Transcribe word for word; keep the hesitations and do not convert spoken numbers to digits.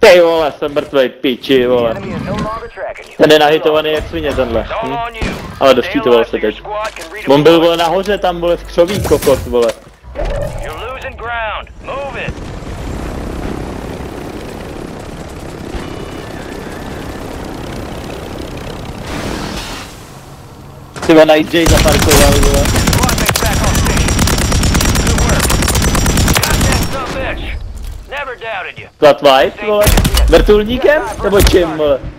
Ty vole, jsem mrtvej piči, vole. Ten je nahitovaný jak svině tenhle. Hm? Ale doštítoval se teď. On byl vole nahoře, tam vole skřoví kokot, vole. Ty vole, Night J zaparkoval, vole. Flat White, vole? Vrtulníkem? Nebo čím, vole?